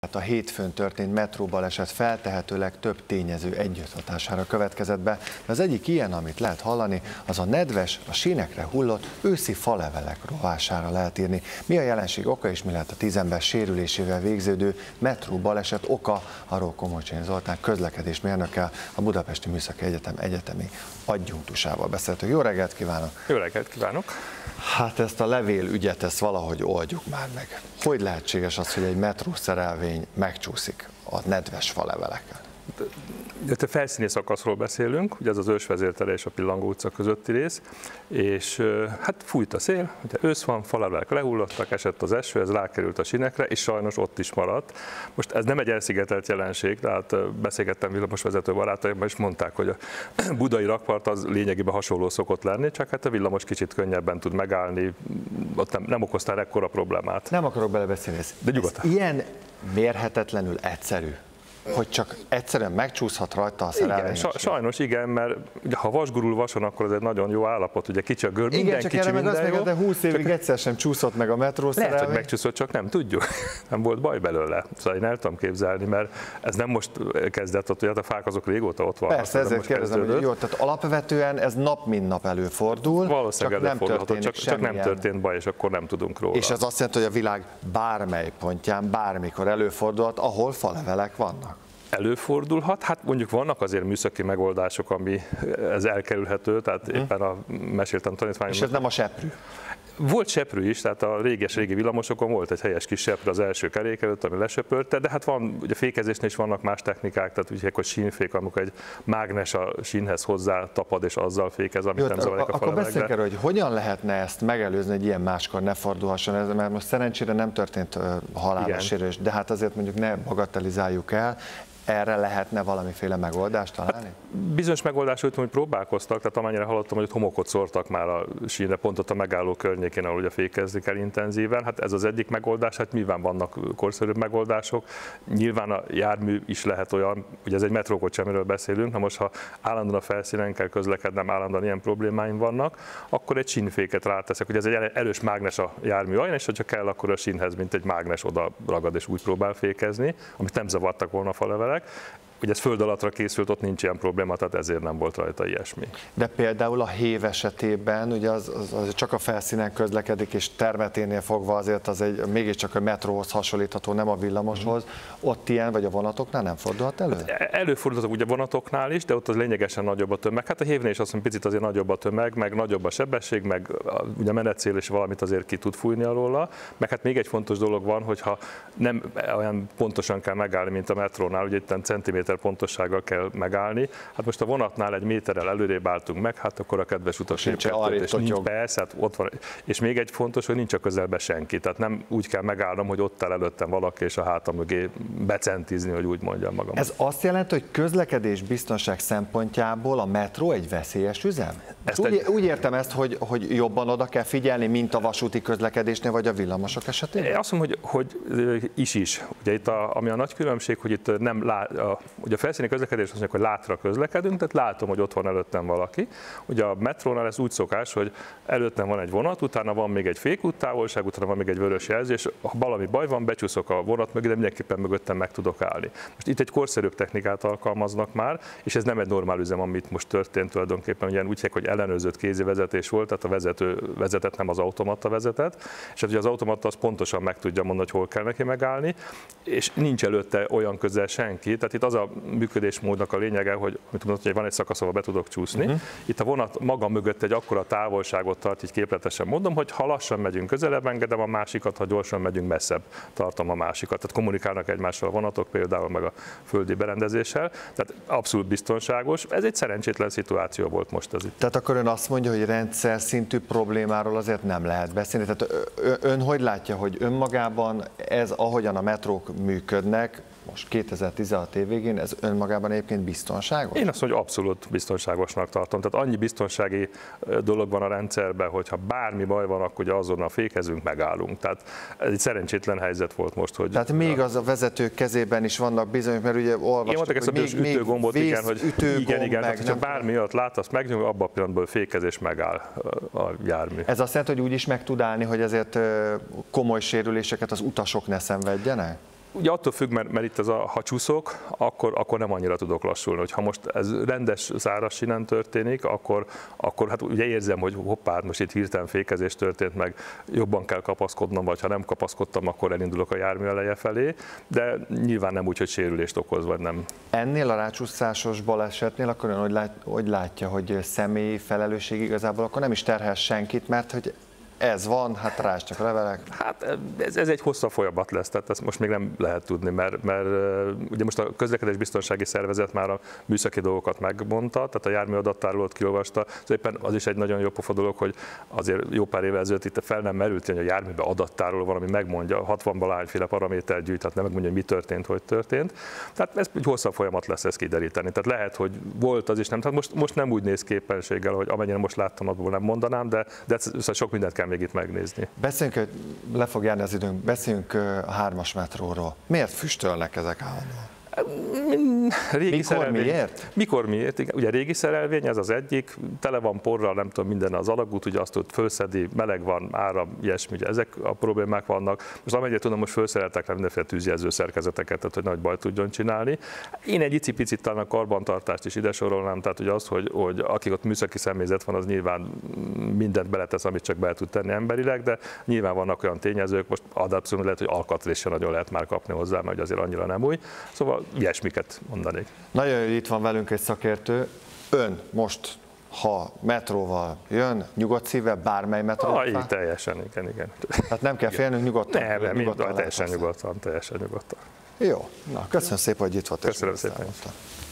A hétfőn történt metróbaleset feltehetőleg több tényező együtthatására következett be, de az egyik ilyen, amit lehet hallani, az a nedves, a sínekre hullott őszi falevelek rovására lehet írni. Mi a jelenség oka és mi lehet a 10 ember sérülésével végződő metróbaleset oka? Arról Komocsényi Zoltán közlekedésmérnökkel, a Budapesti Műszaki Egyetem egyetemi adjunktusával beszéltünk. Jó reggelt kívánok! Jó reggelt kívánok! Hát ezt a levélügyet, ezt valahogy oldjuk már meg. Hogy lehetséges az, hogy egy metrószerelvény megcsúszik a nedves faleveleken? Itt a felszíni szakaszról beszélünk, ugye ez az Ősvezértere és a Pillangó utca közötti rész, és hát fújt a szél, ugye ősz van, falevelek lehullottak, esett az eső, ez rákerült a sínekre, és sajnos ott is maradt. Most ez nem egy elszigetelt jelenség, tehát beszélgettem villamosvezető barátaimmal, és mondták, hogy a budai rakpart az lényegében hasonló szokott lenni, csak hát a villamos kicsit könnyebben tud megállni, ott nem okoztál ekkora problémát. Nem akarok belebeszélni, de nyugodtan. Ilyen mérhetetlenül egyszerű, hogy csak egyszerűen megcsúszhat rajta a szerelvény. Igen, sajnos igen, mert ha vas gurul vason, akkor ez egy nagyon jó állapot, ugye kicsi a gör, igen, minden csak kicsi, minden meg jó. De 20 évig csak egyszer sem csúszott meg a metrószerelvény. Lehet, hogy megcsúszott, csak nem tudjuk. Nem volt baj belőle. Szóval én el tudom képzelni, mert ez nem most kezdett ott, ugye a fák azok régóta ott vannak. Persze, ezért kérdezem, hogy jó, tehát alapvetően ez nap mint nap előfordul, valószínűleg csak nem történik csak nem történt baj, és akkor nem tudunk róla. És ez azt jelenti, hogy a világ bármely pontján, bármikor előfordulhat, ahol falevelek vannak. Előfordulhat, hát mondjuk vannak azért műszaki megoldások, ami ez elkerülhető, tehát éppen meséltem tanítványomnak. És ez nem a seprű? Volt seprű is, tehát a régi villamosokon volt egy helyes kis seprű az első kerék előtt, ami lesöpörte, de hát van, ugye fékezésnél is vannak más technikák, tehát úgy hogy sínfék, amikor egy mágnes a sínhez hozzá tapad, és azzal fékez, amit nem zavarik a falevelekre. Akkor beszéljünk erről, hogy hogyan lehetne ezt megelőzni, hogy ilyen máskor ne fordulhasson ez, mert most szerencsére nem történt halálos sérülés, de hát azért mondjuk ne bagatelizáljuk el. Erre lehetne valamiféle megoldást találni? Hát bizonyos megoldást úgy, hogy próbálkoztak, tehát amennyire hallottam, hogy homokot szórtak már a sínre, pont ott a megálló környékén, ahol ugye fékezni kell intenzíven. Hát ez az egyik megoldás, hát nyilván vannak korszerűbb megoldások. Nyilván a jármű is lehet olyan, ugye ez egy metrókocsi, amiről beszélünk, na most ha állandóan a felszínen kell közlekednem, állandóan ilyen problémáim vannak, akkor egy sínféket ráteszek, ugye ez egy erős mágnes a jármű alján, és ha kell, akkor a sínhez, mint egy mágnes oda ragad és úgy próbál fékezni, amit nem zavartak volna a falevelek. Ugye ez föld alattra készült, ott nincs ilyen probléma, tehát ezért nem volt rajta ilyesmi. De például a hév esetében, ugye az csak a felszínen közlekedik, és termeténél fogva azért az egy mégiscsak a metróhoz hasonlítható, nem a villamoshoz. Ott ilyen, vagy a vonatoknál nem fordulhat elő? Hát előfordulhat ugye vonatoknál is, de ott az lényegesen nagyobb a tömeg. Hát a hévnél is azt mondom, picit azért nagyobb a tömeg, meg nagyobb a sebesség, meg ugye a menetcél és valamit azért ki tud fújni alóla. Meg hát még egy fontos dolog van, hogyha nem olyan pontosan kell megállni, mint a metrónál, ugye itt centiméter pontossággal kell megállni. Hát most a vonatnál egy méterrel előrébb álltunk meg, hát akkor a kedves utas és nincs, persze, hát ott van. És még egy fontos, hogy nincs a közelben senki. Tehát nem úgy kell megállnom, hogy ott áll előttem valaki, és a hátam mögé becentizni, hogy úgy mondjam magam. Ez azt jelenti, hogy közlekedés biztonság szempontjából a metró egy veszélyes üzem? Úgy értem ezt, hogy jobban oda kell figyelni, mint a vasúti közlekedésnél, vagy a villamosok esetében? Én azt mondom, hogy is. Ugye itt ami a nagy különbség, hogy itt nem ugye a felszíni közlekedés azt mondjuk, hogy látra közlekedünk, tehát látom, hogy ott van előttem valaki. Ugye a metrónál ez úgy szokás, hogy előttem van egy vonat, utána van még egy fékúttávolság, utána van még egy vörös jelzés, ha valami baj van, becsúszok a vonat mögé, de mindenképpen mögöttem meg tudok állni. Most itt egy korszerűbb technikát alkalmaznak már, és ez nem egy normál üzem, amit most történt tulajdonképpen, ugye úgy hogy ellenőrzött kézi vezetés volt, tehát a vezető vezetett, nem az automata vezetett, és hát ugye az automata az pontosan meg tudja mondani, hogy hol kell neki megállni, és nincs előtte olyan közel senki, tehát itt az a működésmódnak a lényege, hogy mondod, hogy van egy szakasz, ahol be tudok csúszni. Itt a vonat maga mögött egy akkora távolságot tart, így képletesen mondom, hogy ha lassan megyünk közelebb, engedem a másikat, ha gyorsan megyünk messzebb, tartom a másikat. Tehát kommunikálnak egymással a vonatok, például meg a földi berendezéssel. Tehát abszolút biztonságos. Ez egy szerencsétlen szituáció volt most ez itt. Tehát akkor ön azt mondja, hogy rendszer szintű problémáról azért nem lehet beszélni. Tehát ön hogy látja, hogy önmagában ez, ahogyan a metrók működnek, most 2016 év végén, ez önmagában egyébként biztonságos? Én azt mondom, hogy abszolút biztonságosnak tartom. Tehát annyi biztonsági dolog van a rendszerben, hogy ha bármi baj van, akkor ugye azonnal fékezünk, megállunk. Tehát ez egy szerencsétlen helyzet volt most, hogy... Tehát még az a vezetők kezében is vannak bizonyos, mert ugye olvastuk, ezt a ütőgombot, igen, hogy igen, tehát, hogyha bármi olyat lát, azt megnyomja, abban a pillanatban fékezés megáll a jármű. Ez azt jelenti, hogy úgy is meg tud állni, hogy ezért komoly sérüléseket az utasok ne szenvedjenek? ugye attól függ, mert itt ha csúszok, akkor nem annyira tudok lassulni. Ha most ez rendes száraz sínen történik, akkor hát ugye érzem, hogy hoppá, most itt hirtelen fékezés történt, meg jobban kell kapaszkodnom, vagy ha nem kapaszkodtam, akkor elindulok a jármű eleje felé, de nyilván nem úgy, hogy sérülést okoz, vagy nem. Ennél a rácsúszásos balesetnél akkor ön hogy látja, hogy személyi felelősség igazából akkor nem is terhel senkit, mert hogy ez van, hát rásd a levelek. Hát ez egy hosszabb folyamat lesz, tehát ezt most még nem lehet tudni, mert ugye most a közlekedésbiztonsági szervezet már a műszaki dolgokat megmondta, tehát a jármű adattárolót kiolvasta, szóval éppen az is egy nagyon jó pofa dolog, hogy azért jó pár évvel ezelőtt itt fel nem merült, hogy a járműbe adattároló van, ami megmondja, 60-valahányféle paramétert gyűjt, tehát nem megmondja, hogy mi történt, hogy történt. Tehát ez egy hosszabb folyamat lesz ezt kideríteni. Tehát lehet, hogy volt az is nem, tehát most nem úgy néz képességgel, hogy amennyire most láttam, abból nem mondanám, de sok mindent kell még itt megnézni. Beszéljünk, le fog járni az időnk, beszéljünk a 3-as metróról. Miért füstölnek ezek állandóan? Miért? Mikor miért? Igen, ugye régi szerelvény, ez az egyik, tele van porral, nem tudom, minden az alagút, ugye azt tud fölszedi, meleg van, áram, ilyesmi, ugye ezek a problémák vannak. Most amennyire tudom, most felszereltek le mindenféle tűzjelző szerkezeteket, tehát hogy nagy bajt tudjon csinálni. Én egy icipicit talán a karbantartást is ide sorolnám, tehát ugye az, hogy akik ott műszaki személyzet van, az nyilván mindent beletesz, amit csak be tud tenni emberileg, de nyilván vannak olyan tényezők, most adapszóan lehet, hogy alkatrészt sem nagyon lehet már kapni hozzá, mert azért annyira nem új. Szóval ilyesmiket mondanék. Nagyon jó, hogy itt van velünk egy szakértő. Ön most, ha metróval jön, nyugodt szívvel, bármely metróval? Így teljesen, igen. Hát nem kell félnünk, nyugodtan. Nem, teljesen nyugodtan. Jó, na köszönöm szépen, hogy itt volt. Köszönöm szépen.